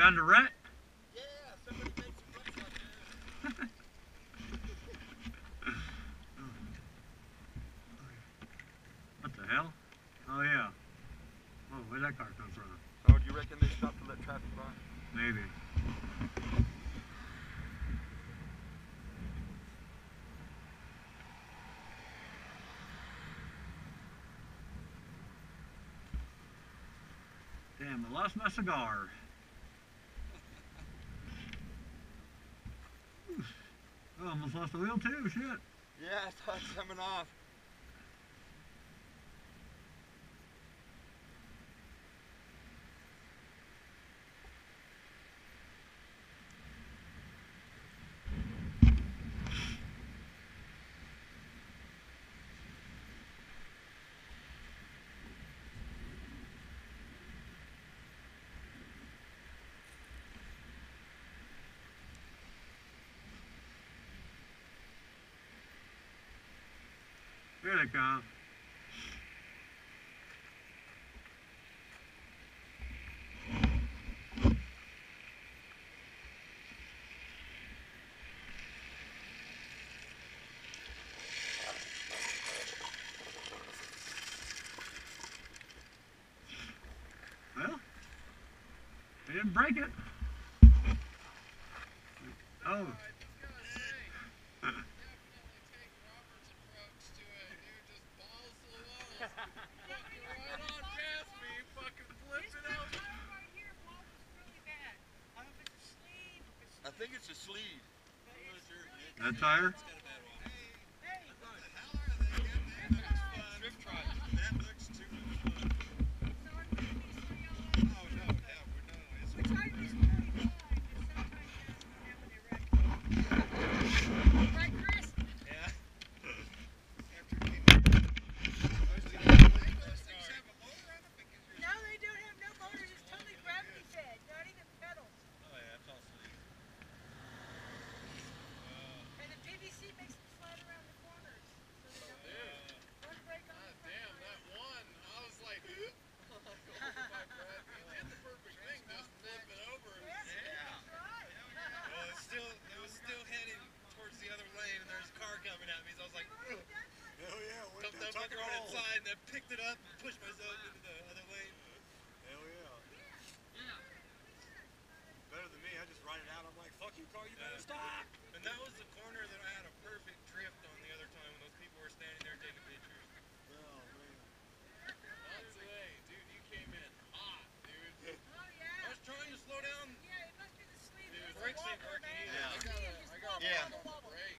Found a rat? Yeah, somebody made some ruts out there. What the hell? Oh yeah. Oh, where'd that car come from? Oh, do you reckon they stopped to let traffic by? Maybe. Damn, I lost my cigar. I almost lost the wheel too, shit. Yeah, I saw it coming off. Here they come. Well, they didn't break it. Oh. I think it's a sleeve. That tire? Drift trike. That looks too much fun. Oh, no, yeah, we're not. Right, Chris? Yeah. No, they don't have no motors. It's totally gravity fed. Not even pedals. Oh, yeah, it's all sleeve. And the PVC makes them slide around the corners. So they don't one brake on the front. Damn, that one. I was like, oh my God. You did the perfect thing, just flip it over. Yes, Yeah. that's right. Well, it was still heading towards the other lane, and there's a car coming at me, so I was like, They've already done one. Hell yeah, we're jumped up on the right side, and then picked it up and pushed myself into the other lane. Hell yeah. Better than me, I just ride it out. I'm like, fuck you, car, you better stop. And that was the corner that I had a perfect drift on the other time when those people were standing there taking pictures. Oh, man. Not today. Dude, you came in hot, dude. Oh, I yeah. was trying to slow down. Yeah, it must be the sleeve. Dude, It's a brakes ain't walker, working man. either. You see him just walk Yeah. down the